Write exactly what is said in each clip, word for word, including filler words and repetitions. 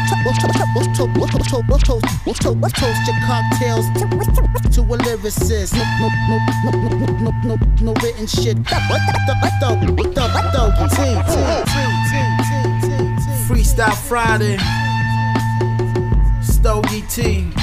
Toast your cocktails to a lyricist. No, no, no, no, no, no, no, no written shit. Freestyle Friday. Stogie T.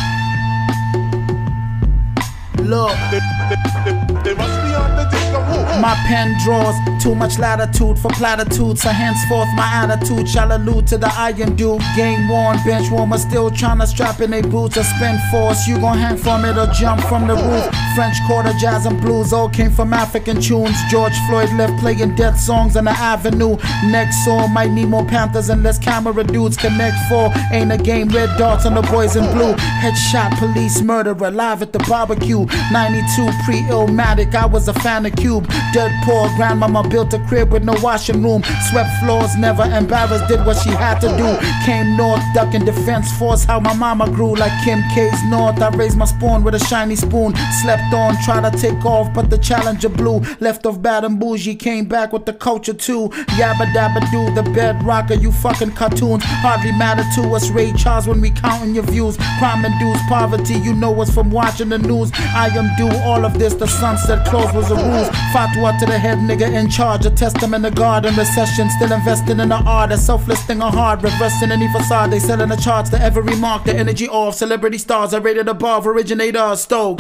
Look, they must be on the disco. my pen draws too much latitude for platitudes, so henceforth my attitude shall allude to the iron dude. Game worn, bench warmer, still tryna strap in they boots. A spin force, you gon' hang from it or jump from the roof. French Quarter, jazz and blues, all came from African tunes. George Floyd left playing death songs on the avenue. Next song might need more Panthers and less camera dudes. Connect four, ain't a game, red dots on the boys in blue. Headshot, police, murderer, live at the barbecue. ninety-two pre-illmatic, I was a fan of Cube. Dirt poor, grandmama built a crib with no washing room. Swept floors, never embarrassed, did what she had to do. Came north, ducking defense force, how my mama grew. Like Kim K's North, I raised my spawn with a shiny spoon. Slept on, tried to take off, but the Challenger blew. Left off bad and bougie, came back with the culture too. Yabba dabba do, the bedrocker, you fucking cartoons. Hardly matter to us, Ray Charles, when we counting your views. Crime induced poverty, you know us from watching the news. I am due all of this, the sunset close was a ruse. Fatwa to the head nigga in charge, a testament of God in recession. Still investing in the art, a selfless thing of hard. Reversing any facade, they selling the charts to every mark. The energy of celebrity stars are rated above, originator Stoke.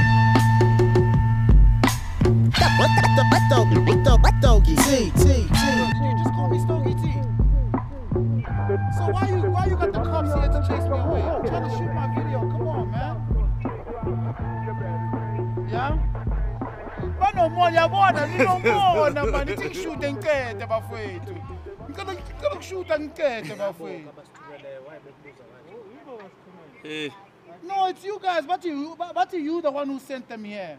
Stogie T, T, T. You just call me Stogie T. So why you why you got the cops here to chase me away? I'm trying to shoot my video. Come on, man. Yeah? But no more, you're more than you don't go on, man. You think shooting care to be afraid to. You gotta, you gotta shoot and care to be afraid. No, it's you guys, but you, but, but you the one who sent them here.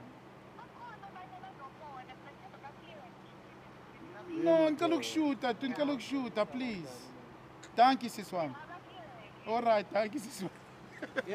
No, you look shooter, you look shooter, please. Thank you, Siswan. All right, thank you, Siswan.